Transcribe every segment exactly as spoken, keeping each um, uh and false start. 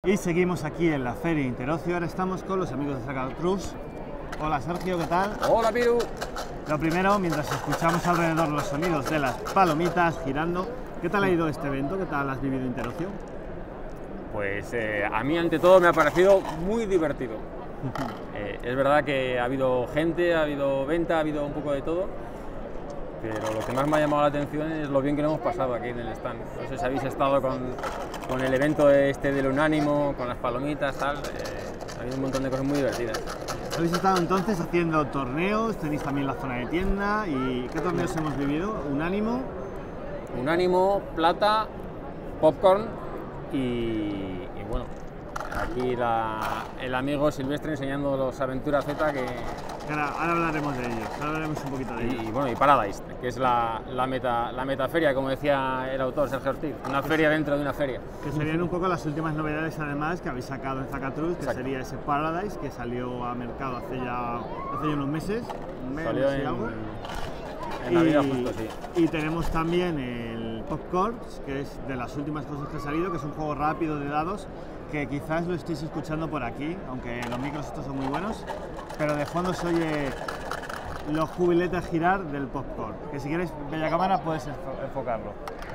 Y seguimos aquí en la Feria Interocio. Ahora estamos con los amigos de Zacatrus. Hola Sergio, ¿qué tal? Hola Piru. Lo primero, mientras escuchamos alrededor los sonidos de las palomitas girando, ¿qué tal ha ido este evento? ¿Qué tal has vivido Interocio? Pues eh, a mí ante todo me ha parecido muy divertido. eh, es verdad que ha habido gente, ha habido venta, ha habido un poco de todo, pero lo que más me ha llamado la atención es lo bien que lo hemos pasado aquí en el stand. No sé si habéis estado con, con el evento este del Unánimo, con las palomitas, tal. Eh, ha habido un montón de cosas muy divertidas. Habéis estado entonces haciendo torneos, tenéis también la zona de tienda. ¿Y qué torneos hemos vivido? Unánimo. Unánimo, plata, popcorn y, y bueno, aquí la, el amigo Silvestre enseñando los Aventuras Z que... Ahora, ahora hablaremos de ellos, ahora hablaremos un poquito de ellos. Y, y bueno, y Paradise, que es la, la, meta, la metaferia, como decía el autor Sergio Ortiz, una feria dentro de una feria. Que serían un poco las últimas novedades además que habéis sacado en Zacatrus, que Exacto. sería ese Paradise que salió a mercado hace ya, hace ya unos meses, un mes Salió y en, algo. en Navidad justo, sí. Y tenemos también el Popcorn, que es de las últimas cosas que ha salido, que es un juego rápido de dados, que quizás lo estéis escuchando por aquí, aunque los micros estos son muy buenos, pero de fondo se oye los jubiletes girar del Popcorn, que si quieres, bella cámara, puedes enfocarlo.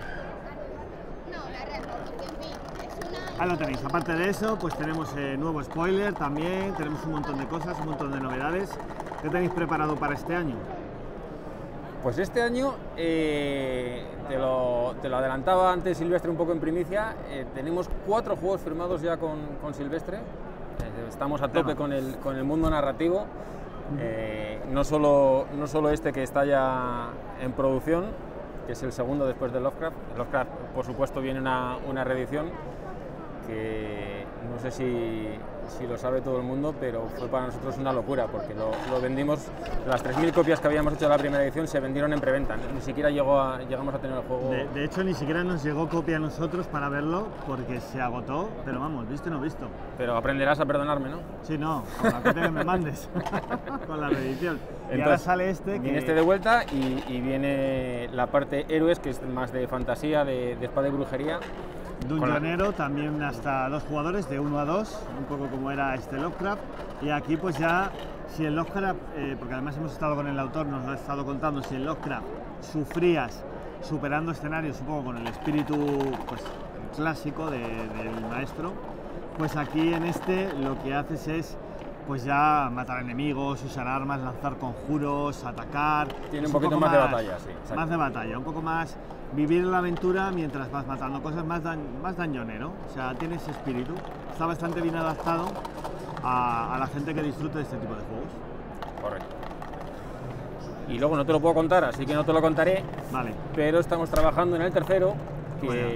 Ahí lo tenéis. Aparte de eso, pues tenemos eh, nuevo spoiler también, tenemos un montón de cosas, un montón de novedades. ¿Qué tenéis preparado para este año? Pues este año, eh, te, lo, te lo adelantaba antes Silvestre un poco en primicia, eh, tenemos cuatro juegos firmados ya con, con Silvestre, eh, estamos a tope con el, con el mundo narrativo, eh, no, solo, no solo este que está ya en producción, que es el segundo después de Lovecraft. Lovecraft, por supuesto, viene una, una reedición que no sé si, si lo sabe todo el mundo, pero fue para nosotros una locura, porque lo, lo vendimos, las tres mil copias que habíamos hecho de la primera edición se vendieron en preventa, ni siquiera llegó a, llegamos a tener el juego. De, de hecho, ni siquiera nos llegó copia a nosotros para verlo, porque se agotó, pero vamos, visto y no visto. Pero aprenderás a perdonarme, ¿no? Sí, no, con la copia que me mandes, con la reedición. Entonces, y ahora sale este que... Viene este de vuelta y, y viene la parte héroes, que es más de fantasía, de, de espada y brujería. Dungeonero, también hasta dos jugadores, de uno a dos, un poco como era este Lovecraft. Y aquí pues ya, si el Lovecraft, eh, porque además hemos estado con el autor, nos lo ha estado contando, si el Lovecraft sufrías superando escenarios un poco con el espíritu pues, clásico de, del maestro, pues aquí en este lo que haces es pues ya matar enemigos, usar armas, lanzar conjuros, atacar. Tiene un es poquito un más, más de batalla, sí. Exacto. Más de batalla, un poco más vivir la aventura mientras vas matando cosas, más, dan, más dañonero, o sea, tiene ese espíritu. Está bastante bien adaptado a, a la gente que disfrute de este tipo de juegos. Correcto. Y luego no te lo puedo contar, así que no te lo contaré. Vale. Pero estamos trabajando en el tercero, que bueno.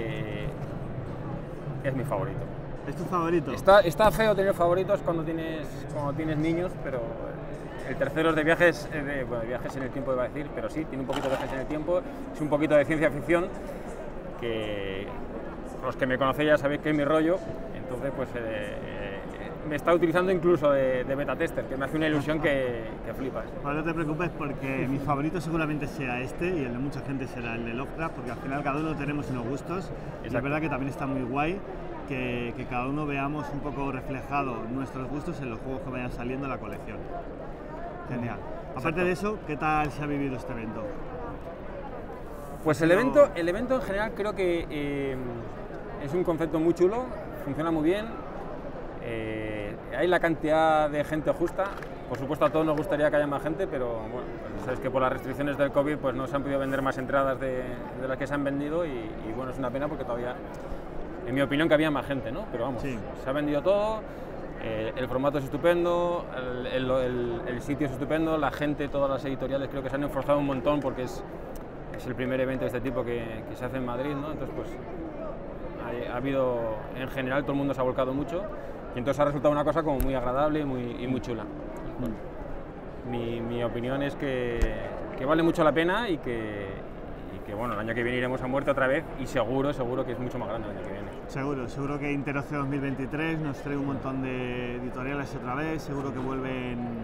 es mi favorito. ¿Es tu favorito? Está, está feo tener favoritos cuando tienes, cuando tienes niños, pero el tercero es de viajes, de, bueno, de viajes en el tiempo iba a decir, pero sí, tiene un poquito de viajes en el tiempo, es un poquito de ciencia ficción, que los que me conocéis ya sabéis que es mi rollo, entonces pues eh, me está utilizando incluso de, de beta tester, que me hace una ilusión que, que flipas. Pues no te preocupes porque mi favorito seguramente sea este y el de mucha gente será el de Lovecraft, porque al final cada uno tenemos unos gustos. Y es verdad que también está muy guay que, que cada uno veamos un poco reflejado nuestros gustos en los juegos que vayan saliendo de la colección. Genial. Aparte Exacto. de eso, ¿qué tal se ha vivido este evento? Pues el evento, el evento en general creo que eh, es un concepto muy chulo, funciona muy bien, eh, hay la cantidad de gente justa, por supuesto a todos nos gustaría que haya más gente, pero bueno, pues sabes que por las restricciones del COVID pues no se han podido vender más entradas de, de las que se han vendido y, y bueno, es una pena porque todavía, en mi opinión, que había más gente, ¿no? Pero vamos, sí. Se ha vendido todo. Eh, el formato es estupendo, el, el, el, el sitio es estupendo, la gente, todas las editoriales creo que se han esforzado un montón porque es, es el primer evento de este tipo que, que se hace en Madrid, ¿no? Entonces pues ha, ha habido, en general todo el mundo se ha volcado mucho y entonces ha resultado una cosa como muy agradable y muy, y muy chula. Mm. Mi, mi opinión es que, que vale mucho la pena y que, y que bueno, el año que viene iremos a muerte otra vez y seguro, seguro que es mucho más grande el año que viene. Seguro, seguro que Interocio dos mil veintitrés nos trae un montón de editoriales otra vez, seguro que vuelven eh, los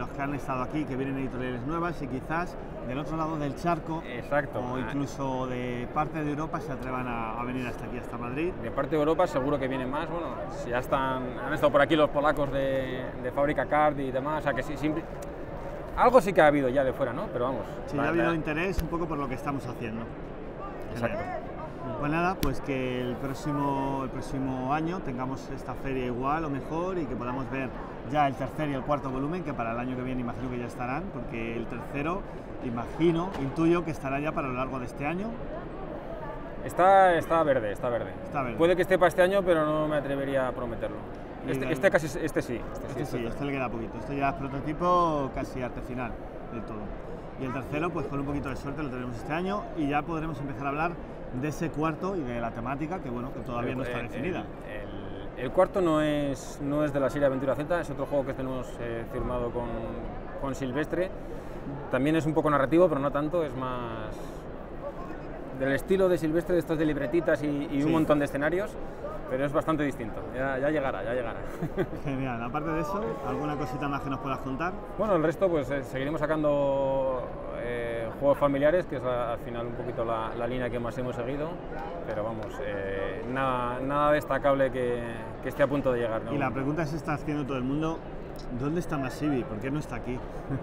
los que han estado aquí, que vienen editoriales nuevas y quizás del otro lado del charco, exacto, o incluso de parte de Europa se atrevan a, a venir hasta aquí, hasta Madrid. De parte de Europa seguro que vienen más, bueno, si ya están, han estado por aquí los polacos de, de Fábrica Card y demás, o sea que sí, siempre, algo sí que ha habido ya de fuera, ¿no? Pero vamos. Sí, ya ha habido interés un poco por lo que estamos haciendo. Exacto. Pues nada, pues que el próximo, el próximo año tengamos esta feria igual o mejor y que podamos ver ya el tercer y el cuarto volumen, que para el año que viene imagino que ya estarán, porque el tercero, imagino, intuyo que estará ya para lo largo de este año. Está, está verde, está verde. Está verde. Puede que esté para este año, pero no me atrevería a prometerlo. Este, el, este, casi, este sí. Este, este sí, este le queda poquito. Este ya es prototipo casi artesanal del todo. Y el tercero, pues con un poquito de suerte lo tenemos este año y ya podremos empezar a hablar de ese cuarto y de la temática que bueno que todavía el, no está el, definida. El, el, el cuarto no es, no es de la serie Aventura Z, es otro juego que tenemos eh, firmado con, con Silvestre. También es un poco narrativo, pero no tanto, es más del estilo de Silvestre, de estos de libretitas y, y sí. un montón de escenarios, pero es bastante distinto, ya, ya llegará, ya llegará. Genial, aparte de eso, ¿alguna cosita más que nos puedas contar? Bueno, el resto pues eh, seguiremos sacando eh, juegos familiares, que es a, al final un poquito la, la línea que más hemos seguido, pero vamos, eh, nada, nada destacable que, que esté a punto de llegar, ¿no? Y la pregunta que se está haciendo todo el mundo, ¿dónde está Masivi? ¿Por qué no está aquí?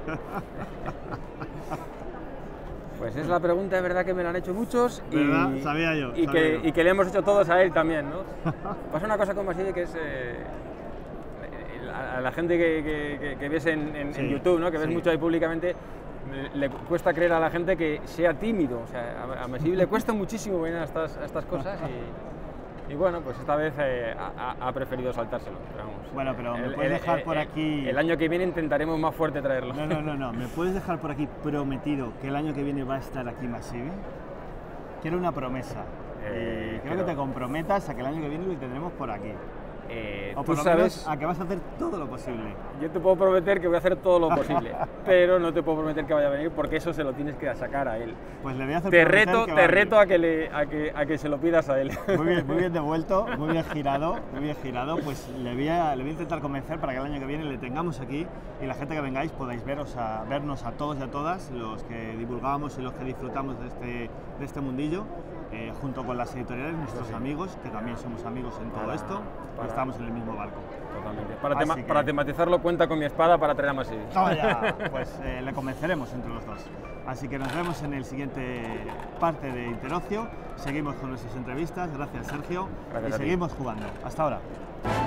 Pues es la pregunta de verdad que me la han hecho muchos y, ¿verdad? Sabía yo, y, sabía que, yo. y que le hemos hecho todos a él también, ¿no? Pasa una cosa con Masivi que es eh, a la gente que, que, que ves en, en, sí, en YouTube, ¿no? Que ves sí. mucho ahí públicamente, le cuesta creer a la gente que sea tímido, o sea, a, a Masivi le cuesta muchísimo venir a estas, a estas cosas y, y bueno, pues esta vez eh, ha, ha preferido saltárselo. Pero vamos, bueno, pero me el, puedes el, dejar el, por aquí... El año que viene intentaremos más fuerte traerlo. No, no, no, no, ¿me puedes dejar por aquí prometido que el año que viene va a estar aquí Masivi? Quiero una promesa. Eh, Quiero pero... que te comprometas a que el año que viene lo tendremos por aquí. Eh, o por tú lo sabes menos a que vas a hacer todo lo posible. Yo te puedo prometer que voy a hacer todo lo posible, pero no te puedo prometer que vaya a venir porque eso se lo tienes que sacar a él. Pues le voy a hacer te reto, te a reto a que, le, a, que, a que se lo pidas a él. Muy bien, muy bien devuelto, muy bien girado, muy bien girado. Pues le voy, a, le voy a intentar convencer para que el año que viene le tengamos aquí y la gente que vengáis podáis veros a, vernos a todos y a todas, los que divulgamos y los que disfrutamos de este, de este mundillo. Eh, junto con las editoriales, nuestros sí. amigos, que también somos amigos en todo para, esto, para... estamos en el mismo barco. Totalmente. Para, tema, que... para tematizarlo, cuenta con mi espada para traer a Masivi. ¡Toma ya! Pues eh, le convenceremos entre los dos. Así que nos vemos en el siguiente parte de Interocio. Seguimos con nuestras entrevistas. Gracias, Sergio. Gracias y seguimos jugando. Hasta ahora.